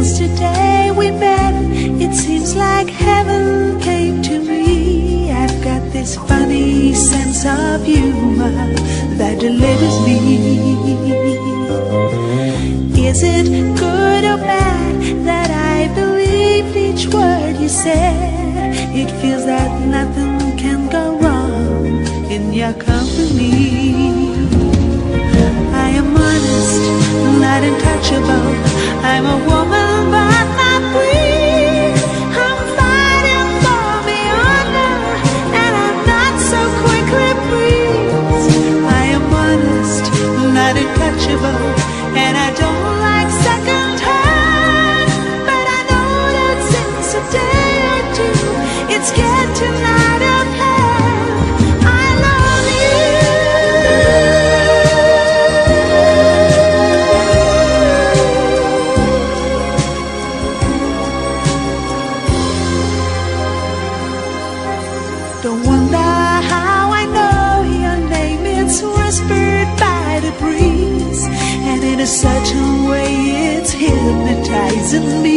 Since today we met, it seems like heaven came to me. I've got this funny sense of humor that delivers me. Is it good or bad that I believed each word you said? It feels that nothing can go wrong in your company. I am honest, not untouchable. I'm a woman but not weak. I'm fighting for me honor, and I'm not so quickly pleased. I am honest, not untouchable, and I don't like second hand. But I know that since a day or two, it's getting out of hand. I love you. Don't wonder how I know your name. It's whispered by the breeze, and in a certain way it's hypnotizing me.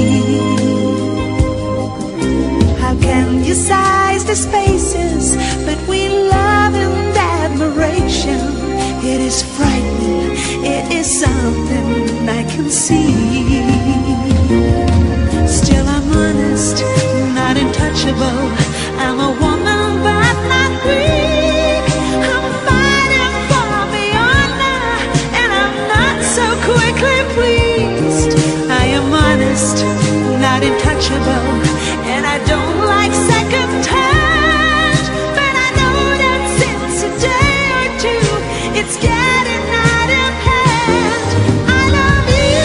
How can you size the spaces between love and admiration? It is frightening, it is something I can see. Still I'm honest, not untouchable. I'm a woman but not weak. I'm fighting for me honor, and I'm not so quickly pleased. I am honest, not untouchable, and I don't like second hand. But I know that since a day or two, it's getting out of hand. I love you.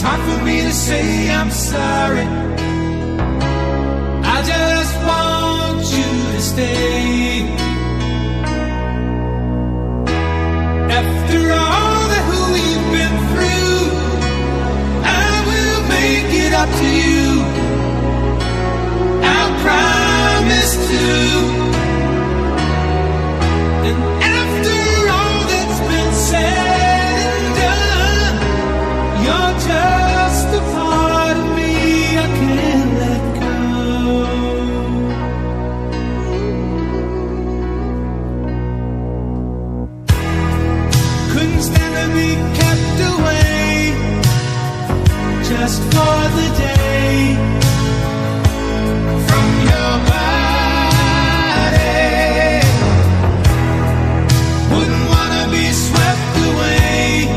hard for me to say I'm sorry. I just want you to stay. After all that we've been through, I will make it up to you. I promise to. And after all that's been said and done, you're just a part of me I can't let go. Couldn't stand to be kept away just for the day from your body. Wouldn't wanna be swept away,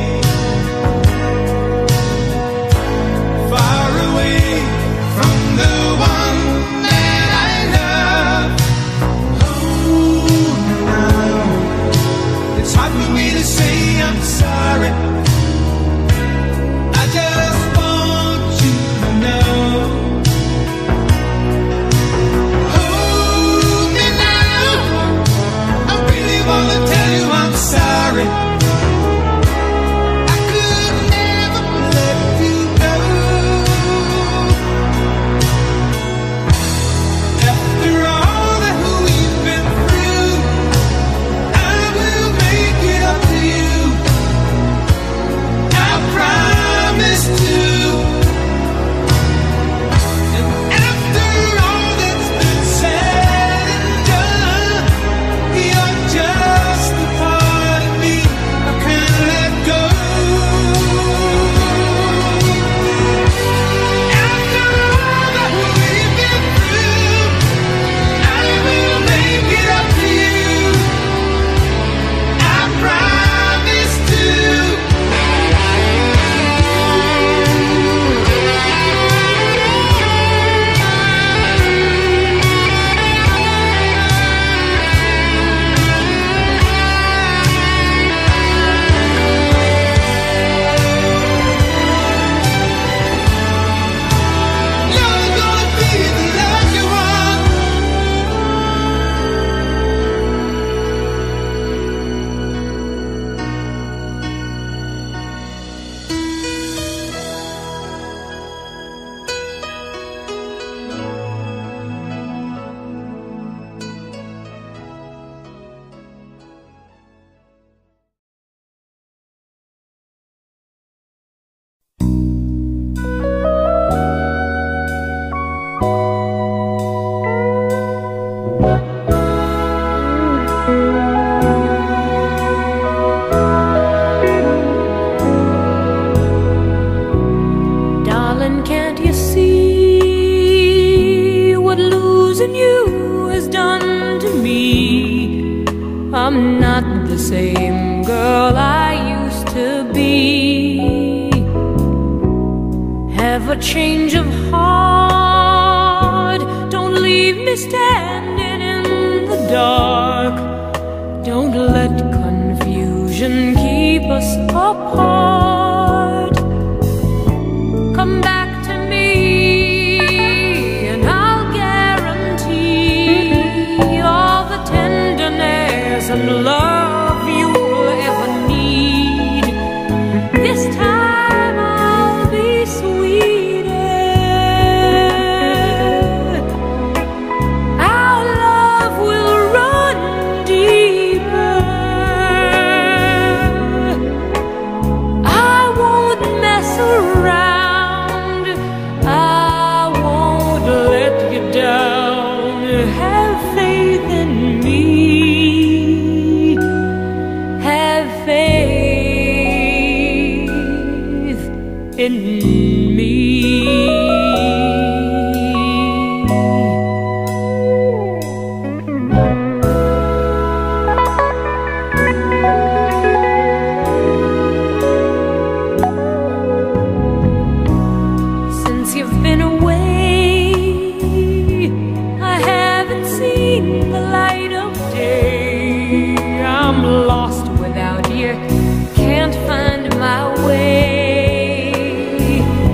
far away from the one that I love. Oh, now it's hard for me to say I'm sorry. I just want you to know. Hold me now, I really wanna tell you I'm sorry. I could never let you go. After all that we've been through, I will make it up to you. I promise to. And after all that's been said and done, you're just a part of me I can't let go. After all that we've been through, I will make it up to you. I promise to. You're gonna be the lucky one. Darling, can't you see what losing you has done to me? I'm not the same girl I used to be. Have a change of heart. Don't leave me standing in the dark. Don't let confusion keep us apart. Come back to me and I'll guarantee all the tenderness and love you'll ever need. This time I'll be sweeter. Our love will run deeper. I won't mess around. I won't let you down. Have faith in me. Have faith in me. Since you've been away, I haven't seen the light of day. I'm lost without you, can't find my way.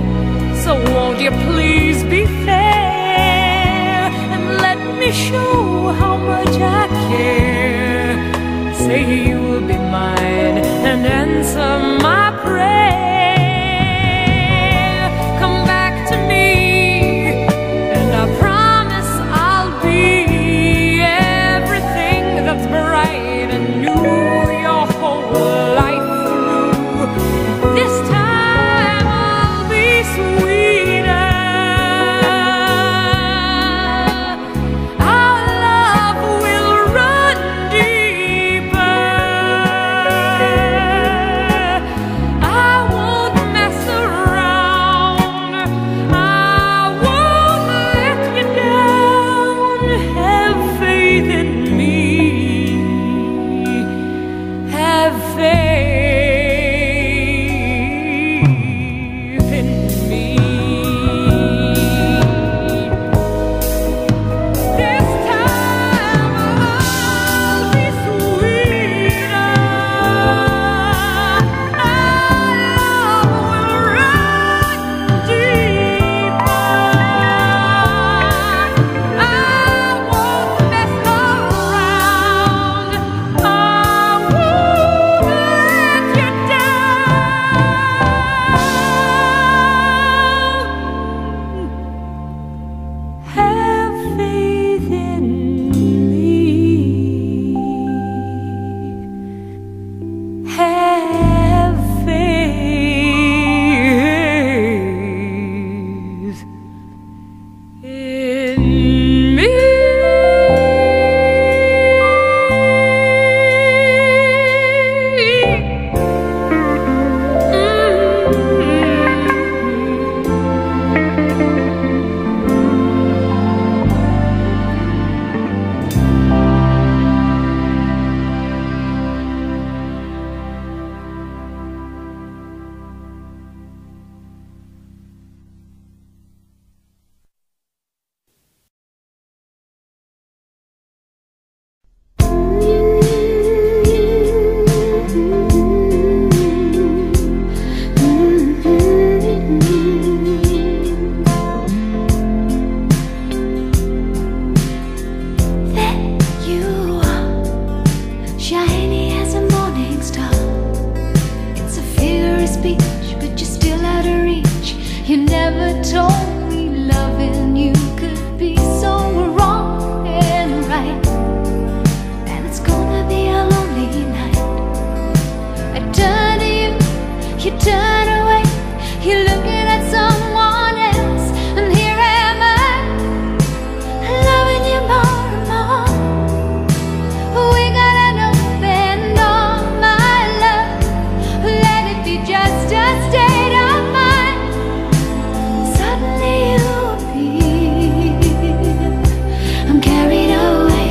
You never told me loving you could be so wrong and right, and it's gonna be a lonely night. I turn to you, you turn away, you're looking at someone else, and here am I, loving you more and more. We got an open door, my love, let it be just a state of mind. Suddenly you appear, I'm carried away,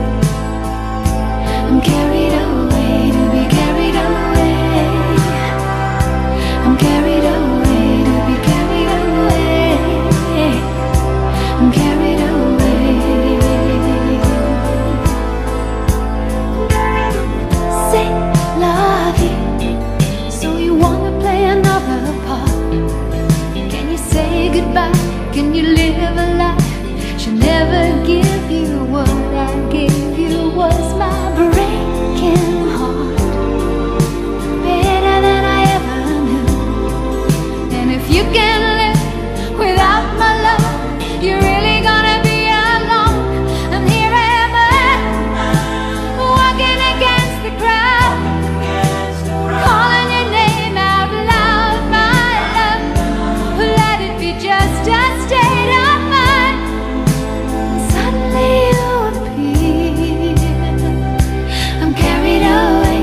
I'm carried away to be carried away, I'm carried away to be carried away, I'm carried away. Say love you, so you wanna play another part? Can you say goodbye? Can you live a life? She'll never give you what I gave you, was my breaking heart, better than I ever knew. And if you can live without my love, you're really gonna be alone. And here am I, walking against the crowd, calling your name out loud, my love. Let it be just a state of mind. Suddenly you appear, I'm carried away,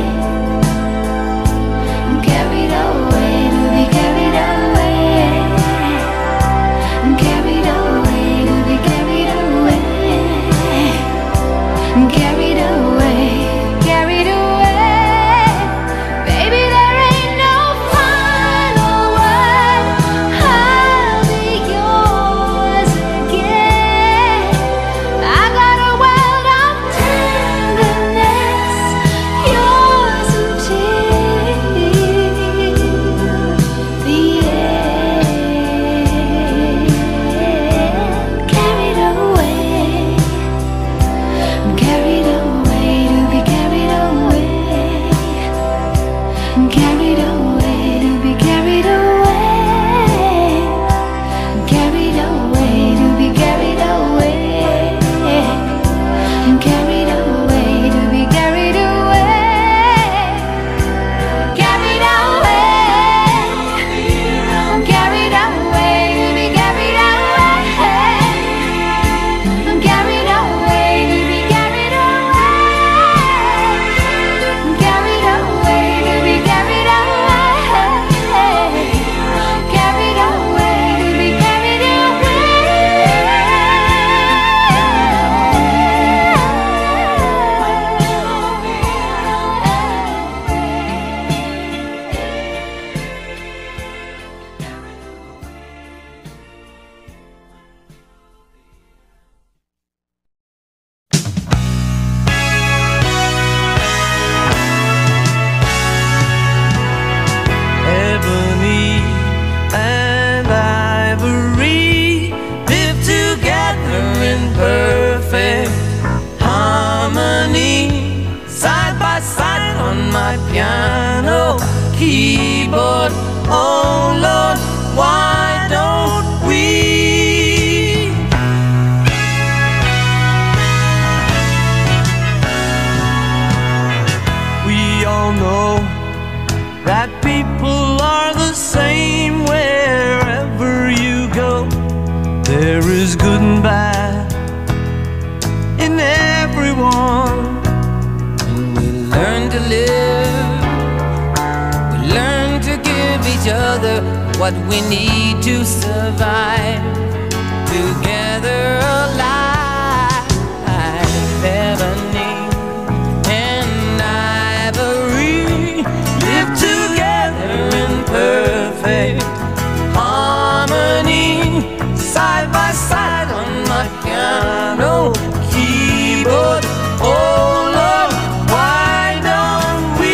I'm carried away to be carried away, I'm carried away to be carried away, I'm carried away, carried away. Baby, there ain't no final word, I'll be yours again. I got a world of tenderness, yours until the end. Carried away, I'm carried away to be carried away, I'm carried away to be carried away, I'm carried away to be carried away, I'm carried away to be carried away, carried away, I'm carried away to be carried away, I'm carried away to be carried away, I'm carried away to be carried away, carried away to be carried Ebony and ivory live together in perfect harmony, side by side on my piano keyboard. Oh Lord, why don't we? We all know that people are the same wherever you go. There is good and bad in everyone. And we learn to live, we learn to give each other what we need to survive, together alive. Ebony and ivory live together in perfect harmony, side by side on my piano keyboard. Oh Lord, why don't we?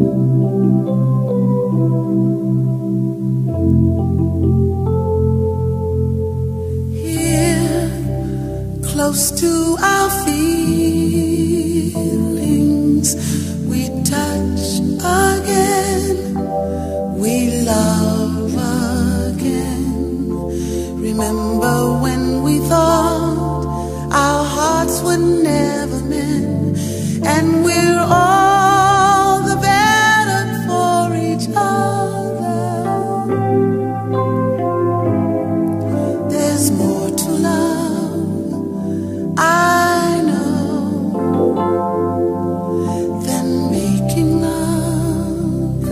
Close to our feelings, we touch again, we love again. Remember when we thought our hearts would never mend, and we're all the better for each other. There's more to love, I know, than making love.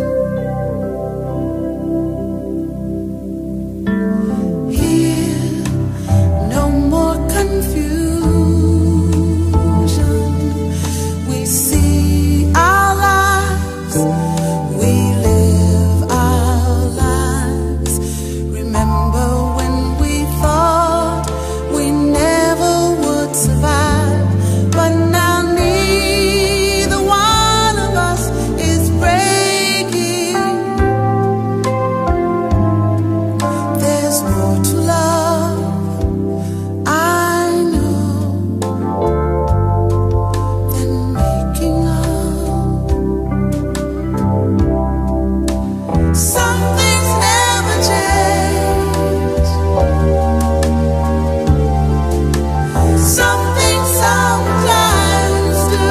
Here, no more confusion. We see our lives, we live our lives. Remember when we thought we never would survive, but now neither one of us is breaking. There's more to love, I know, than making love. Some things never change, some things sometimes do.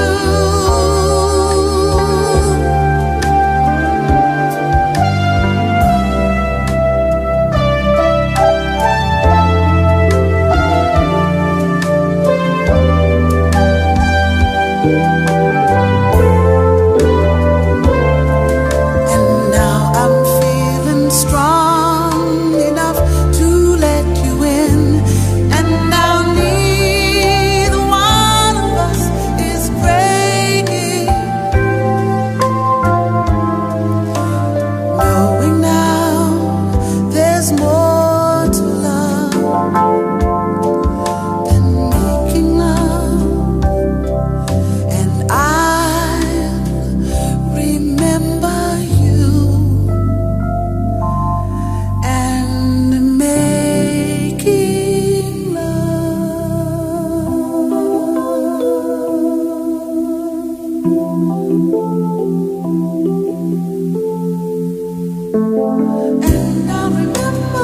And now I'm feeling strong enough to let you in, and now neither one of us is breaking. Knowing now there's more to love than making love, and I'll remember you and making love. And I'll remember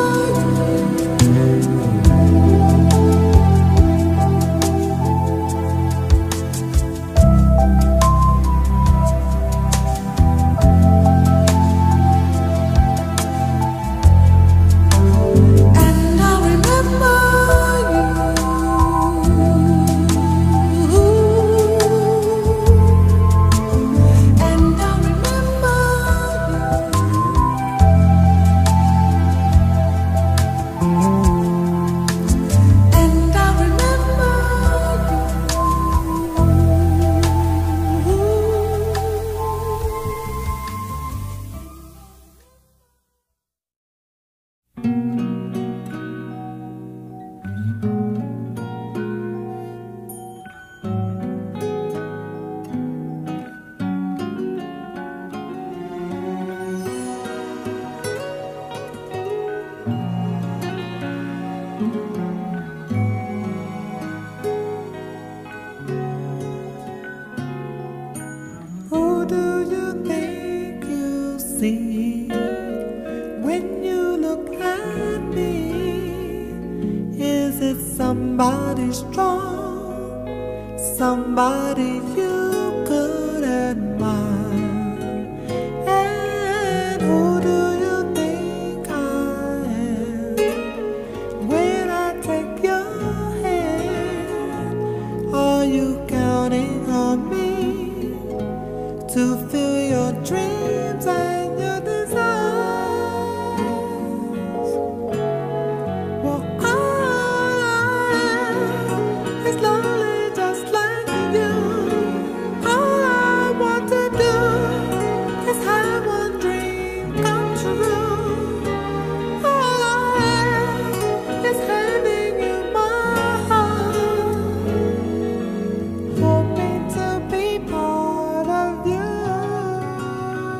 and I'll remember you. And I'll remember and I'll remember Who do you think you see when you look at me? Is it somebody strong, somebody you could admire? And who do you think I am when I take your hand? Are you counting on me to fill your dreams and your desires? Well, I is lonely just like you. All I want to do is have one dream come true. All I am is handing you my heart, hoping to be part of you.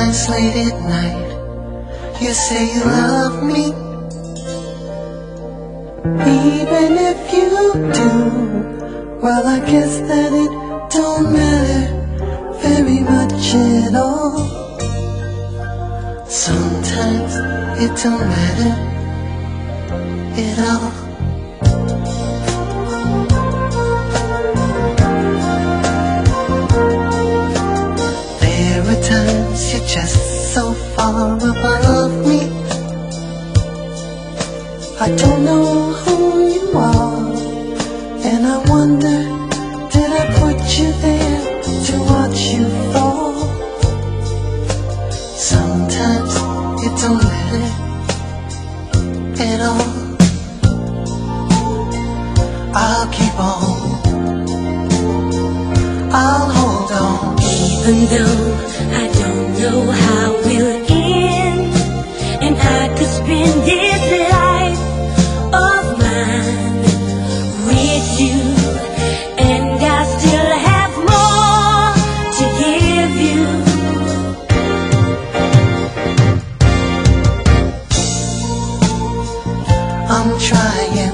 Sometimes late at night, you say you love me. Even if you do, well, I guess that it don't matter very much at all. Sometimes it don't matter at all. There are times you're just so far above me. I don't know who you are, and I wonder, did I put you there to watch you fall? Sometimes it don't matter at all. I'll keep on, I'll hold on. Even though I don't know how we'll end, and I could spend this life of mine with you, and I still have more to give you. I'm trying,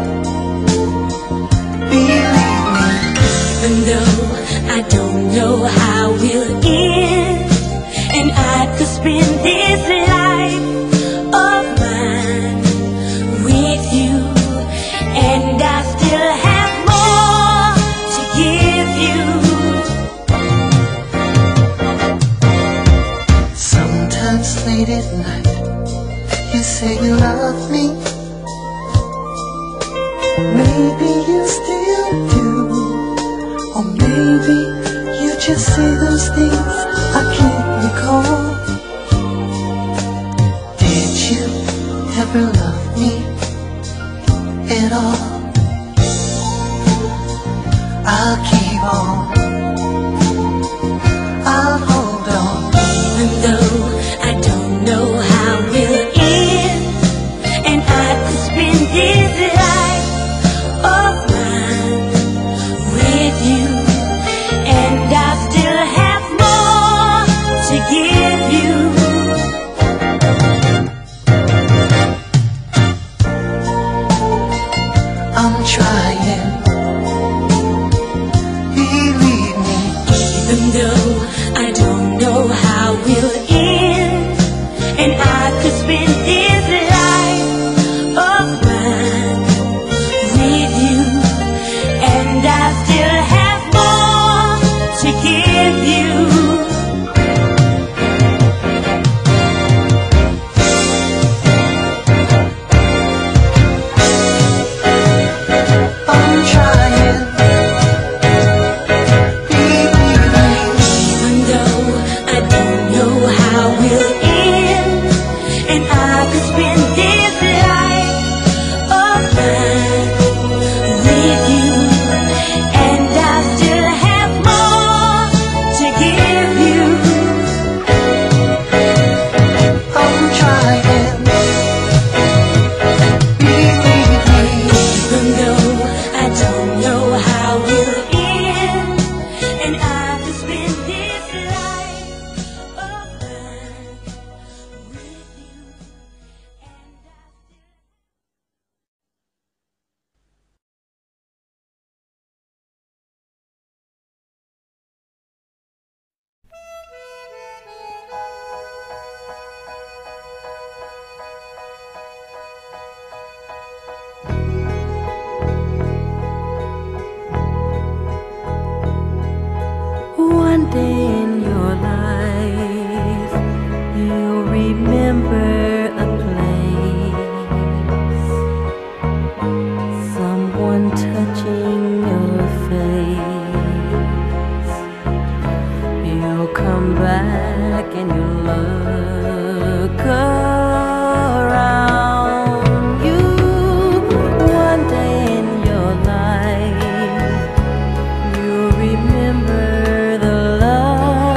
believe me. Even though I don't know how we'll end, and I could spend this life of mine with you, and I still have more to give you. Sometimes late at night, you say you love me. Maybe you still do, or maybe you just say those things I can't recall. Did you ever love me at all? I'll keep on, I'll hold on. Even though I don't know how we'll end, and I could spend this life of mine with you, and I still have more to give you. I'm trying, believe me. Even though I don't know how we'll end, and I could spend this life of mine with you, and I still have more to give you. I'm trying, believe me. Even though I don't know how we'll end, and I could spend this life of mine with you, and I still have more to give you. I'm trying, believe me. Even though I don't know how we'll end, and I could spend this life of mine with you, and I One day in your life, you'll remember a place, someone touching your face. You'll come back and you'll look around you. One day in your life, you'll remember the love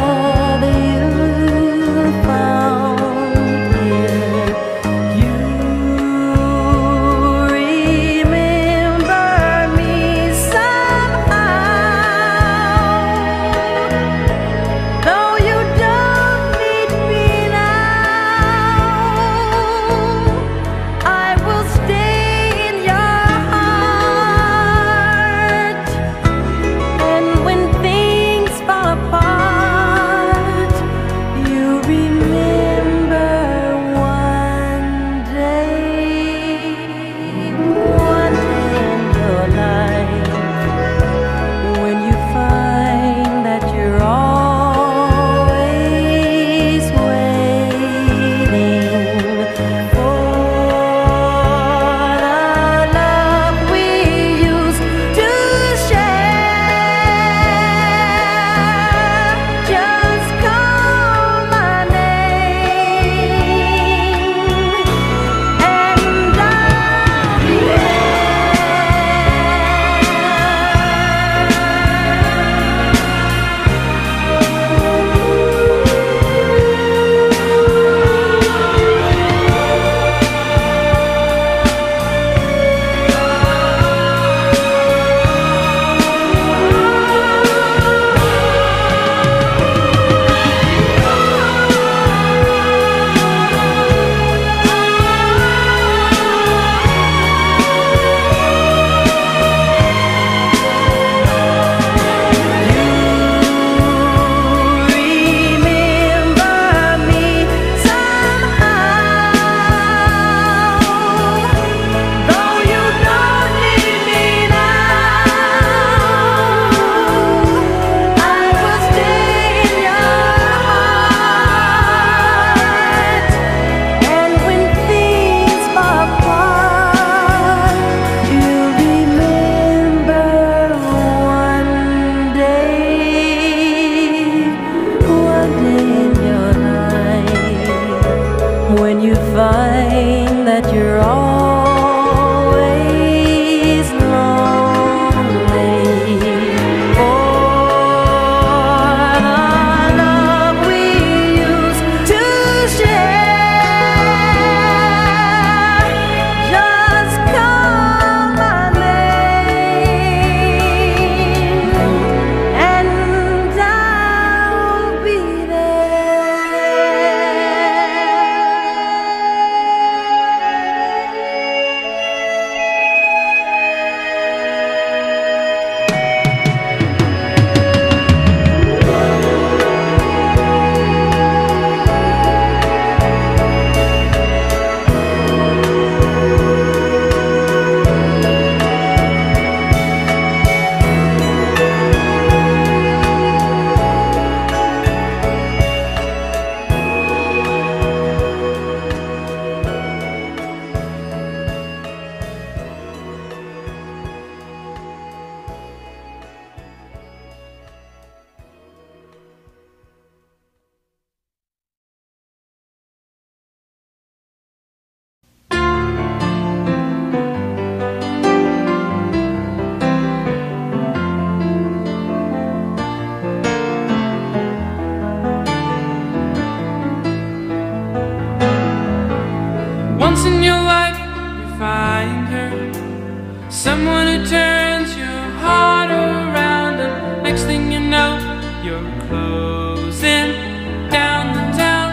Once in your life you find her, someone who turns your heart around, and next thing you know, you're closing down the town.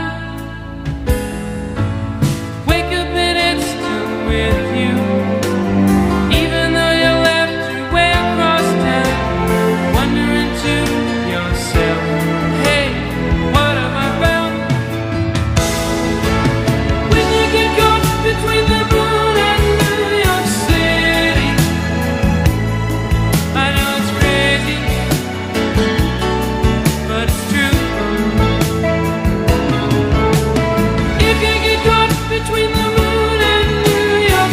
Wake up and it's still with you, even though you left your way across town. Wondering to yourself, hey, what have I found? When you get caught between the moon and New York City, I know it's crazy, but it's true. If you get caught between the moon and New York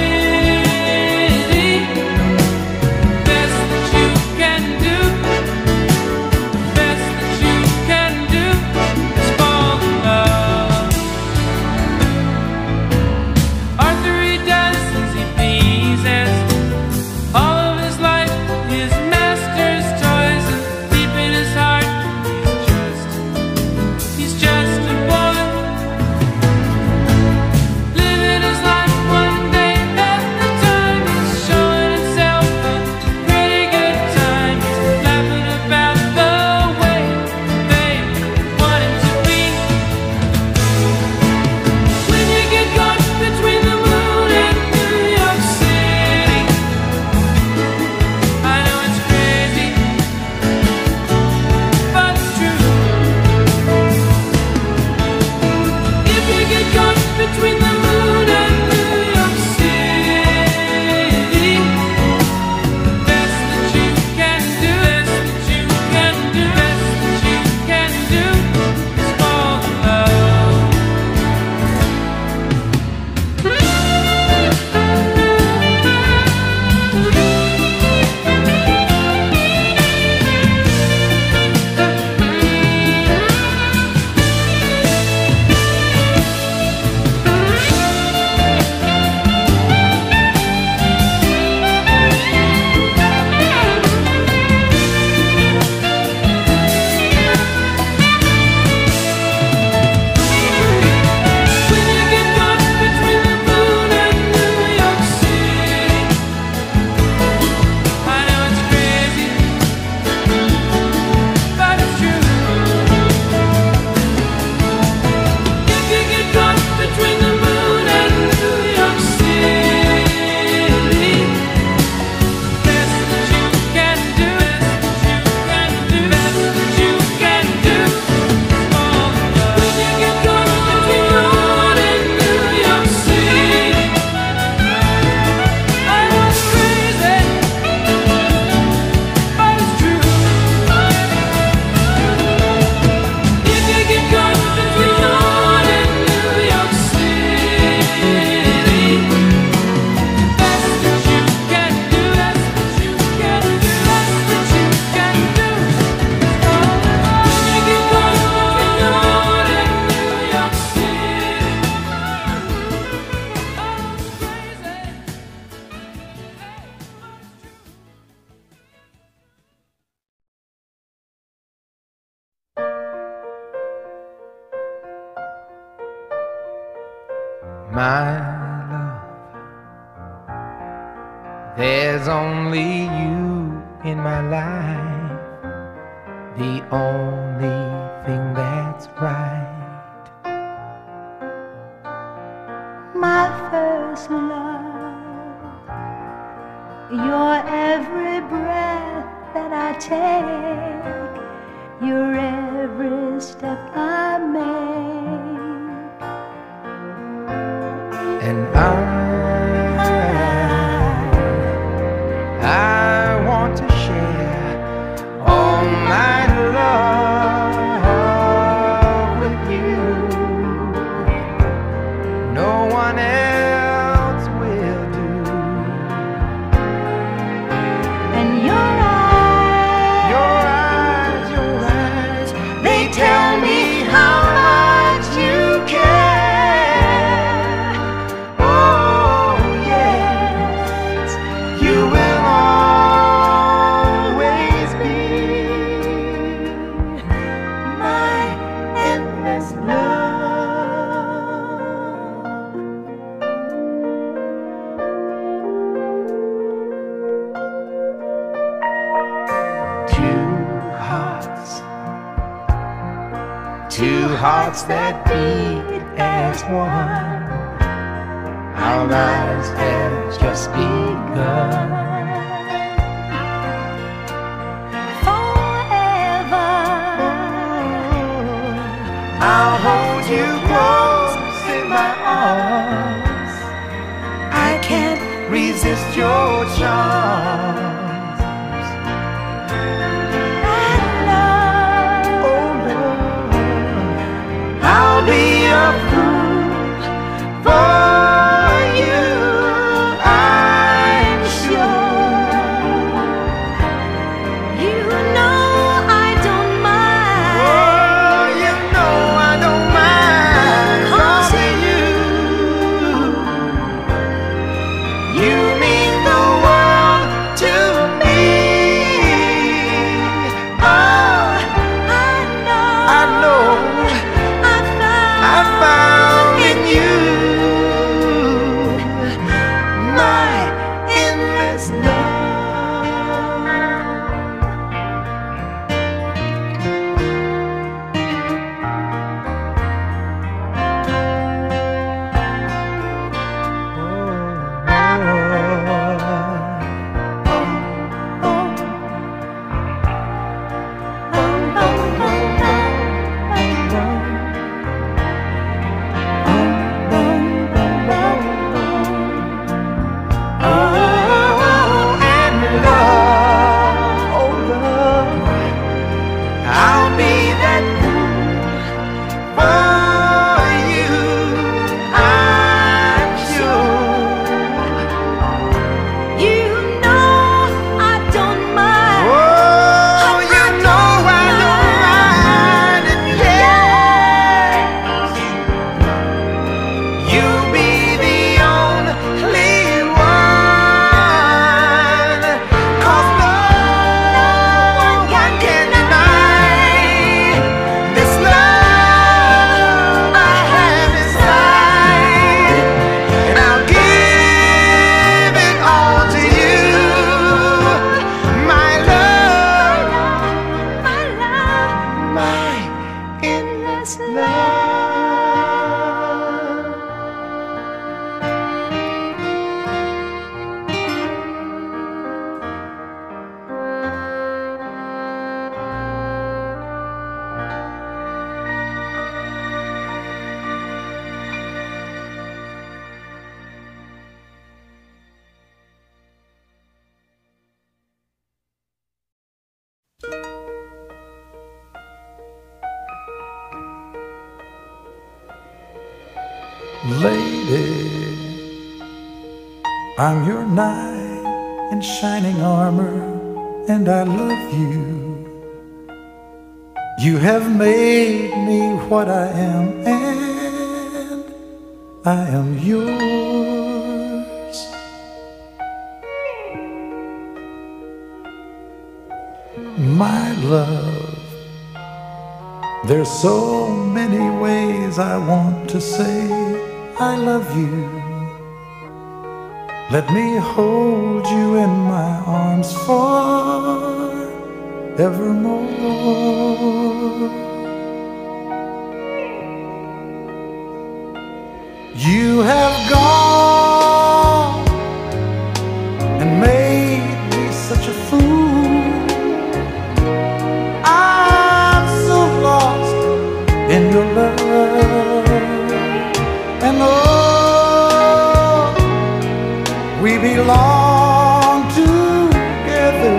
City, best that you can do, best that you can do is fall in love. Arthur, he does as he pleases, all of his life his master's toys, and deep in his heart he's just a boy, living his life one day at a time. He's showing himself a pretty good time. He's laughing about the way they want him to be. When you get caught between the moon and New York City, I know it's crazy, but it's true. If you get caught between the moon and New York City, best that you can do, best that you can do, best that you can do is fall in love. When you get caught between the moon and New York City, I know it's crazy, but it's true. If you get caught between the moon and New York City, best that you can do, best that you can do, best that you can do is fall in love. When you get caught between the moon and New York City, I know it's crazy, but it's true. If you get caught between the moon and New York City, best that you can do, best that you can do, best that you can do is fall in love. When you get caught between the moon and New York City, I know it's crazy. My love, there's only you in my life, the only thing that's right. My first love, your every breath that I take, your every step I make. And I want to share all my love with you. No one else will do. And your eyes, They tell me how much you care. Oh, two hearts that beat as one. Our lives have just begun. Forever, I'll hold you close in my arms. I can't resist your charms. I'll be a fool for you, I'm sure. you know I don't mind. Oh, you know I don't mind. 'Cause of you mean the world to me. Oh, I know. I found in you my endless Lady, I'm your knight in shining armor, and I love you. You have made me what I am, and I am yours. My love, there's so many ways I want to say I love you. Let me hold you in my arms forevermore. You have gone and made me such a fool. I'm so lost in your love. And oh, we belong together.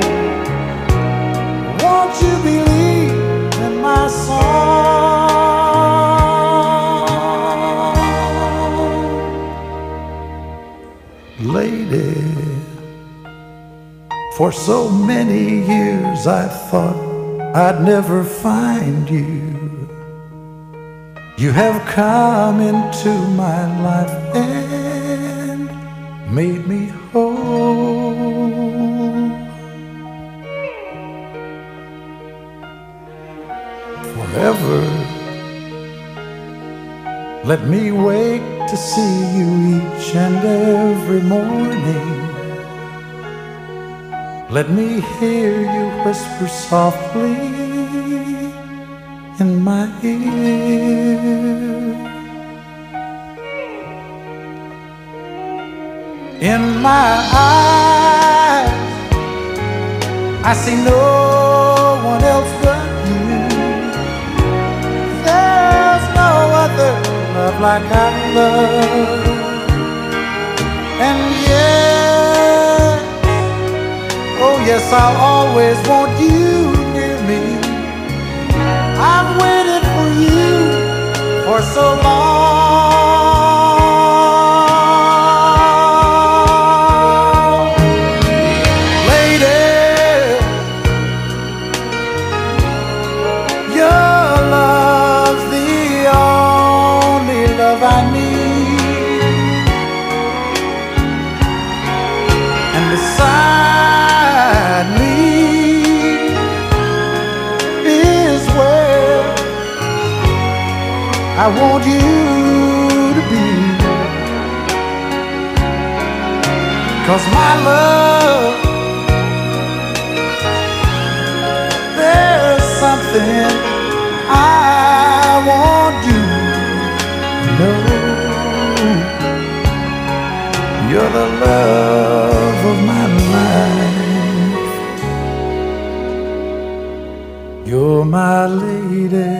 Won't you believe in my song? Lady, for so many years I thought I'd never find you. You have come into my life and made me whole. Forever, let me wake to see you each and every morning. Let me hear you whisper softly in my ear. In my eyes, I see no one else but you. There's no other love like I love. And yes, oh yes, I'll always want you near me. I've waited for you for so long. Lady, your love's the only love I need. And beside me is where I want you to be. 'Cause my love, there's something I want you to know. You're the love of my life. You're my lady.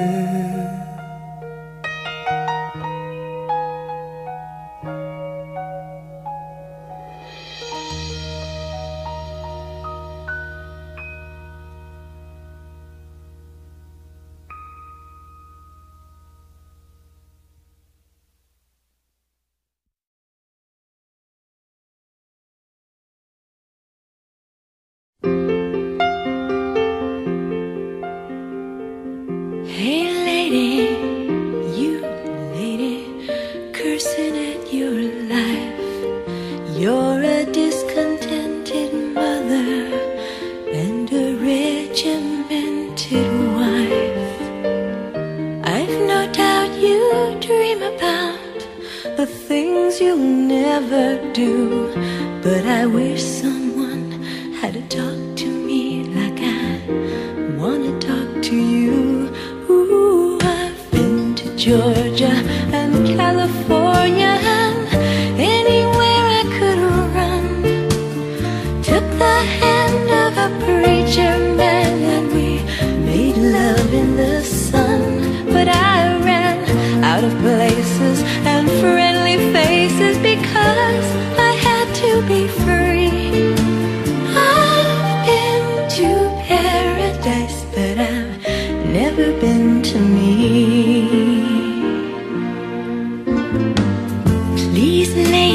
Hey lady, you lady, cursing at your life. You're a discontented mother and a regimented wife. I've no doubt you dream about the things you'll never do, but I wish someone had to talk to me like I wanna talk to you. Ooh, I've been to Georgia and California and anywhere I could run. Took the hand of a preacher man and we made love in the sun. But I ran out of places and friendly faces because I had to be free. I've been to paradise, but I've never been to me. Please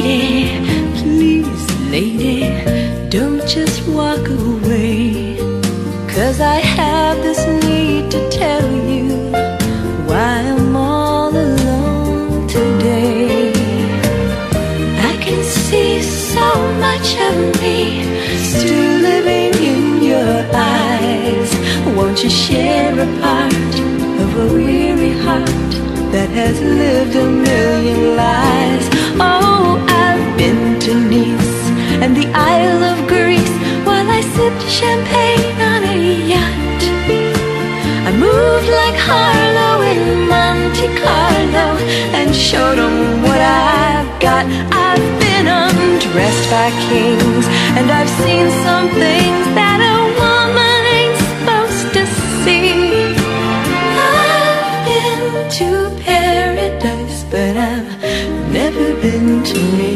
lady, don't just walk away, 'cause I have this need to tell you why I'm all alone today. I can see so much of me still living in your eyes. Won't you share a part of a weary heart that has lived a million lives? Oh, I've been to Nice and the Isle of Greece while I sipped champagne on a yacht. I moved like Harlow in Monte Carlo and showed them what I've got. I've been undressed by kings and I've seen some things that a woman ain't supposed to see. I've been to paradise, but I've never been to me.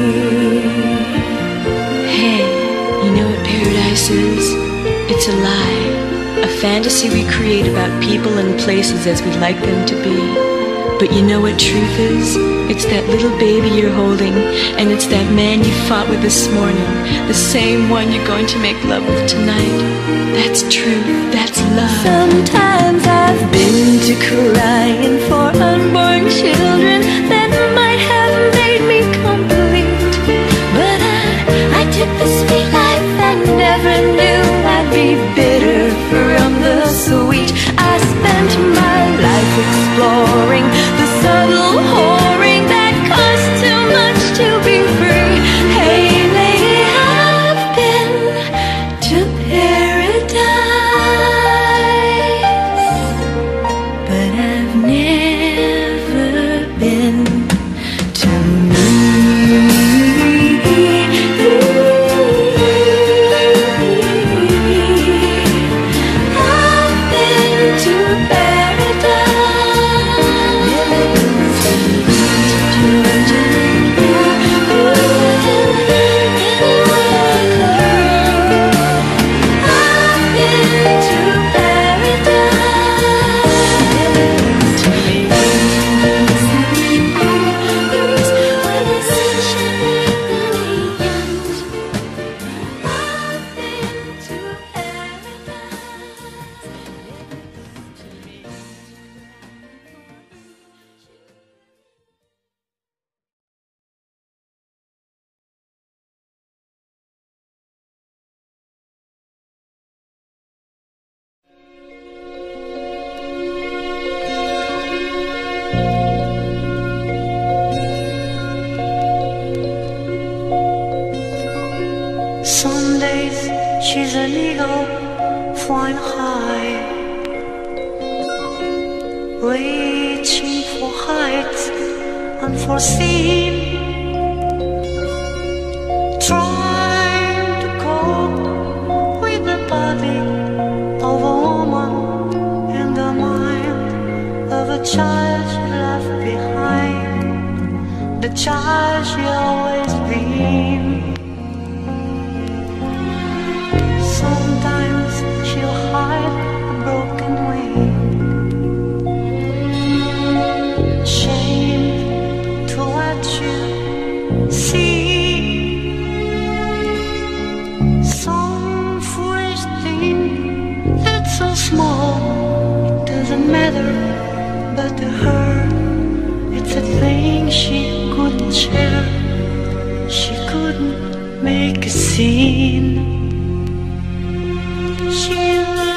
Hey, you know what paradise is? It's a lie. A fantasy we create about people and places as we'd like them to be. But you know what truth is? It's that little baby you're holding, and it's that man you fought with this morning, the same one you're going to make love with tonight. That's truth, that's love. Sometimes I've been to crying for unborn children that might have made me complete. But I took the sweet life and never knew I'd be bitter from the sweet. I spent my life exploring the subtle whoring that costs too much to be free. Hey lady, I've been to paradise, but She's an eagle flying high, reaching for heights unforeseen, trying to cope with the body of a woman and the mind of a child she left behind, the child she always been. Sometimes she'll hide a broken wing, ashamed to let you see some foolish thing that's so small it doesn't matter, but to her it's a thing she couldn't share. She couldn't make a scene. She's a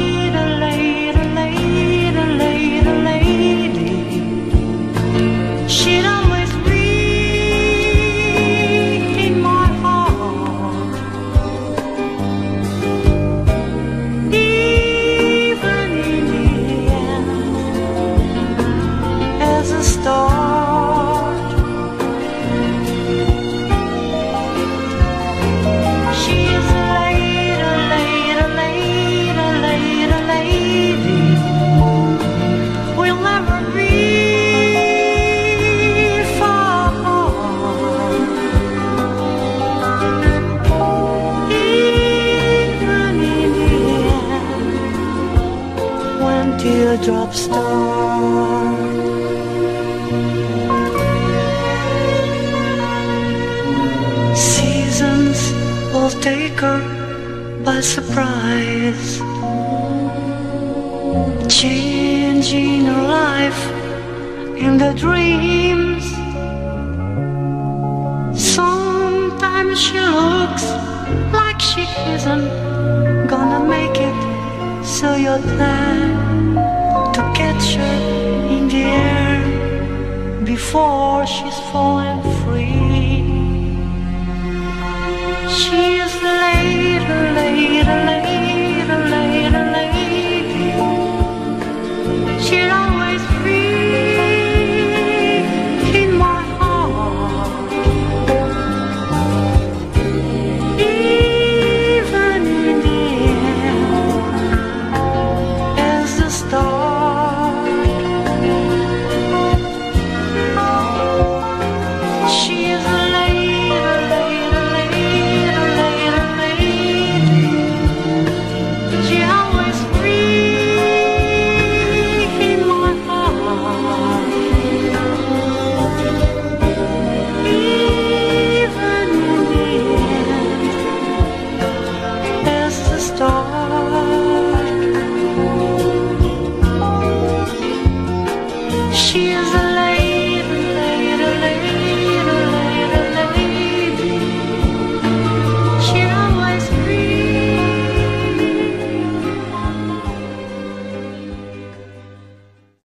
lady. She'd always be in my heart, even in the end, as a start. She's a lady. We'll never be far apart, even in the end, when teardrops start. Seasons will take her by surprise, changing her life in the dreams. Sometimes she looks like she isn't gonna make it, so you're there to catch her in the air before she's fallen free. She's later.